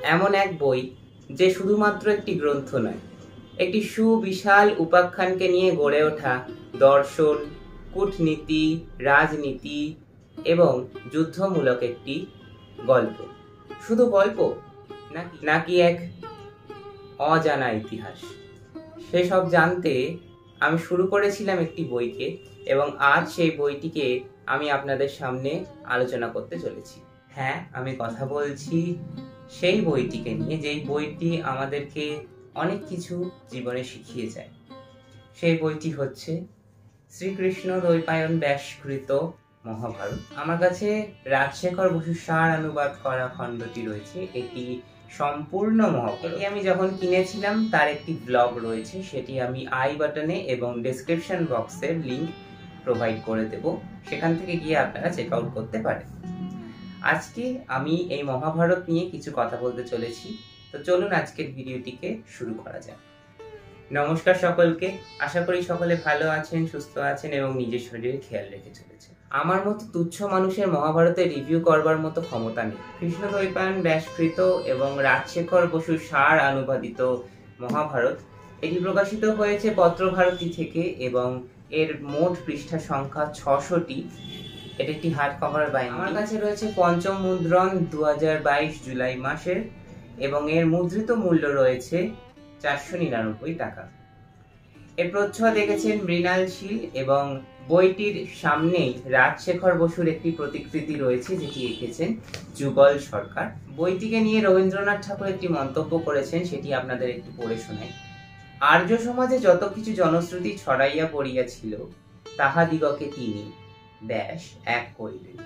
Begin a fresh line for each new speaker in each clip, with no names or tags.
এমন এক বই যে শুধুমাত্র একটি গ্রন্থ নয়, একটি সুবিশাল উপাখ্যানকে নিয়ে গড়ে ওঠা দর্শন, কূটনীতি, রাজনীতি এবং যুদ্ধমূলক একটি গল্প। শুধু গল্প নাকি এক অজানা ইতিহাস, সেসব জানতে আমি শুরু করেছিলাম একটি বইকে, এবং আজ সেই বইটিকে আমি আপনাদের সামনে আলোচনা করতে চলেছি। হ্যাঁ, আমি কথা বলছি সেই বইটিকে নিয়ে, যেই বইটি আমাদেরকে অনেক কিছু জীবনে শিখিয়ে যায়। সেই বইটি হচ্ছে শ্রীকৃষ্ণ দ্বৈপায়ন ব্যাসকৃত মহাভারত। আমার কাছে রাজশেখর বসুর সার অনুবাদ করা খণ্ডটি রয়েছে। এটি সম্পূর্ণ মহাভারত। এটি আমি যখন কিনেছিলাম তার একটি ব্লগ রয়েছে, সেটি আমি আই বাটনে এবং ডেসক্রিপশন বক্সের লিংক প্রোভাইড করে দেব, সেখান থেকে গিয়ে আপনারা চেক আউট করতে পারেন। আজকে আমি এই মহাভারত নিয়ে কিছু কথা বলতে চলেছি, তো চলুন আজকের ভিডিওটিকে শুরু করা যাক। নমস্কার সকলকে, আশা করি সকলে ভালো আছেন, সুস্থ আছেন এবং নিজের শরীরের খেয়াল রেখে চলেছেন। আমার মতো তুচ্ছ মানুষের মহাভারতের রিভিউ করবার মতো ক্ষমতা নেই। কৃষ্ণ দ্বৈপায়ন ব্যাসকৃত এবং রাজশেখর বসুর সার অনুবাদিত মহাভারত, এটি প্রকাশিত হয়েছে পত্রভারতী থেকে এবং এর মোট পৃষ্ঠা সংখ্যা 600টি। এটি একটি হার্ড কভার বাইন্ডিং। আমার কাছে রয়েছে পঞ্চম মুদ্রণ 2022 জুলাই মাসের, এবং এর মুদ্রিত মূল্য রয়েছে 499 টাকা। এর প্রচ্ছদ দেখেছেন মৃণাল শীল, এবং বইটির সামনেই রাজশেখর বসুর একটি প্রতিকৃতি রয়েছে যেটি এঁকেছেন যুগল সরকার। বইটিকে নিয়ে রবীন্দ্রনাথ ঠাকুর একটি মন্তব্য করেছেন, সেটি আপনাদের একটু পড়ে শোনাই। আর্য সমাজে যত কিছু জনশ্রুতি ছড়াইয়া পড়িয়াছিল, তাহাদিগকে তিনি ব্যাস এক করিলেন।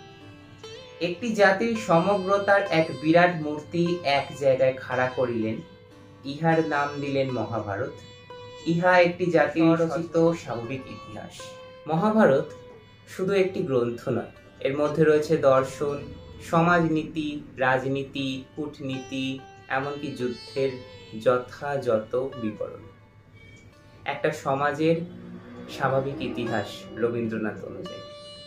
একটি জাতির সমগ্রতার এক বিরাট মূর্তি এক জায়গায় খাড়া করিলেন, ইহার নাম দিলেন মহাভারত। ইহা একটি জাতির রচিত স্বাভাবিক ইতিহাস। মহাভারত শুধু একটি গ্রন্থ নয়, এর মধ্যে রয়েছে দর্শন, সমাজনীতি, রাজনীতি, কূটনীতি, এমনকি যুদ্ধের যথাযথ বিবরণ। একটা সমাজের স্বাভাবিক ইতিহাস রবীন্দ্রনাথ অনুযায়ী।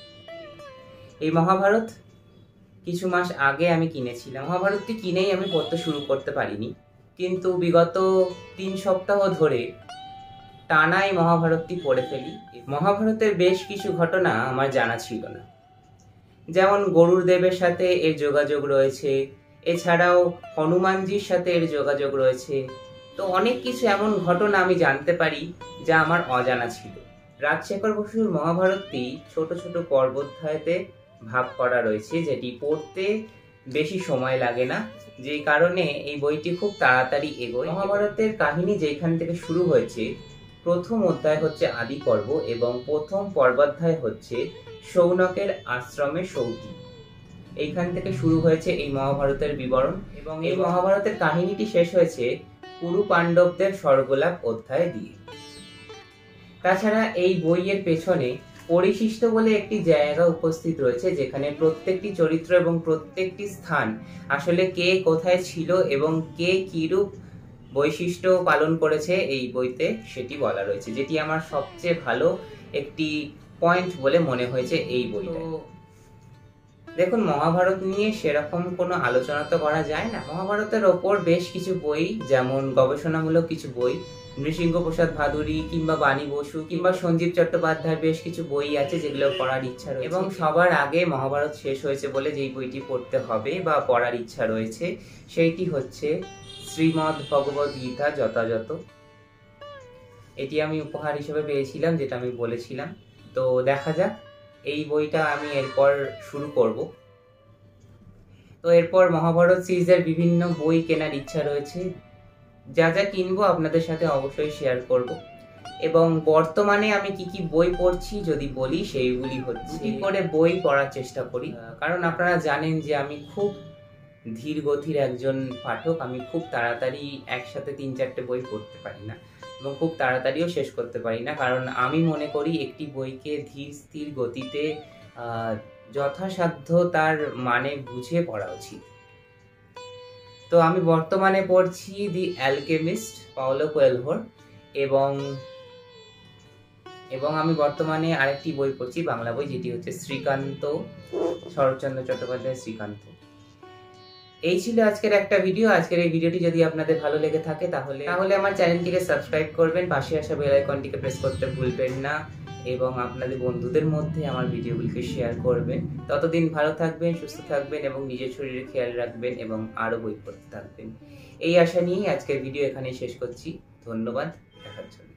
এই মহাভারত কিছু মাস আগে আমি কিনেছিলাম। মহাভারতটি কিনেই আমি পড়তে শুরু করতে পারিনি, কিন্তু বিগত 3 সপ্তাহ ধরে টানাই মহাভারতটি পড়ে ফেলি। মহাভারতের বেশ কিছু ঘটনা আমার জানা ছিল না, যেমন গরুর দেবের সাথে এর যোগাযোগ রয়েছে, এছাড়াও হনুমানজির সাথে এর যোগাযোগ রয়েছে। তো অনেক কিছু এমন ঘটনা আমি জানতে পারি যা আমার অজানা ছিল। রাজশেখর বসুর মহাভারতটি ছোট ছোট পর্বোধ্যায়তে ভাগ করা রয়েছে, যেটি পড়তে বেশি সময় লাগে না, যেই কারণে এই বইটি খুব তাড়াতাড়ি এগোয়। মহাভারতের কাহিনী যেখান থেকে শুরু হয়েছে, প্রথম অধ্যায় হচ্ছে আদি পর্ব, এবং প্রথম পর্বাধ্যায় হচ্ছে শৌনকের আশ্রমে সৌতি। এইখান থেকে শুরু হয়েছে এই মহাভারতের বিবরণ, এবং এই মহাভারতের কাহিনীটি শেষ হয়েছে কুরু পাণ্ডবদের স্বর্গলাভ অধ্যায় দিয়ে। তাছাড়া এই বইয়ের পেছনে পরিশিষ্ট বলে একটি জায়গা উপস্থিত রয়েছে, যেখানে প্রত্যেকটি চরিত্র এবং প্রত্যেকটি স্থান আসলে কে কোথায় ছিল এবং কে কিরূপ বৈশিষ্ট্য পালন করেছে এই বইতে সেটি বলা রয়েছে, যেটি আমার সবচেয়ে ভালো একটি পয়েন্ট বলে মনে হয়েছে এই বইটা। দেখুন, মহাভারত নিয়ে সেরকম কোনো আলোচনা তো করা যায় না। মহাভারতের ওপর বেশ কিছু বই, যেমন গবেষণামূলক কিছু বই, নৃসিংহ প্রসাদ ভাদুরী কিংবা বাণী বসু কিংবা সঞ্জীব চট্টোপাধ্যায়ের বেশ কিছু বই আছে যেগুলো পড়ার ইচ্ছা রয়েছে। এবং সবার আগে মহাভারত শেষ হয়েছে বলে যেই বইটি পড়তে হবে বা পড়ার ইচ্ছা রয়েছে, সেইটি হচ্ছে শ্রীমদ্ ভগবদ গীতা যথাযথ। এটি আমি উপহার হিসেবে পেয়েছিলাম, যেটা আমি বলেছিলাম। তো দেখা যাক, এই বইটা আমি এরপর শুরু করব। তো এরপর মহাভারত সিরিজের বিভিন্ন বই কেনার ইচ্ছা রয়েছে, যা যা কিনবো আপনাদের সাথে অবশ্যই শেয়ার করব। এবং বর্তমানে আমি কি কি বই পড়ছি যদি বলি, সেইগুলি হচ্ছে করে বই পড়ার চেষ্টা করি, কারণ আপনারা জানেন যে আমি খুব ধীর গতির একজন পাঠক। আমি খুব তাড়াতাড়ি একসাথে 3-4টে বই পড়তে পারি না, এবং খুব তাড়াতাড়িও শেষ করতে পারি না, কারণ আমি মনে করি একটি বইকে ধীর স্থির গতিতে যথাসাধ্য তার মানে বুঝে পড়া উচিত। তো আমি বর্তমানে পড়ছি দি অ্যালকেমিস্ট পাওলো কোয়েলহোর, এবং আমি বর্তমানে আরেকটি বই পড়ছি, বাংলা বই, যেটি হচ্ছে শ্রীকান্ত, শরৎচন্দ্র চট্টোপাধ্যায়ের শ্রীকান্ত। এই ছিল আজকের একটা ভিডিও। আজকের এই ভিডিওটি যদি আপনাদের ভালো লেগে থাকে তাহলে আমার চ্যানেলটিকে সাবস্ক্রাইব করবেন, পাশে আসা বেল আইকনটিকে প্রেস করতে ভুলবেন না এবং আপনাদের বন্ধুদের মধ্যে আমার ভিডিওগুলিকে শেয়ার করবেন। ততদিন ভালো থাকবেন, সুস্থ থাকবেন এবং নিজের শরীরের খেয়াল রাখবেন এবং আরও বই পড়তে থাকবেন। এই আশা নিয়েই আজকের ভিডিও এখানেই শেষ করছি। ধন্যবাদ দেখার জন্য।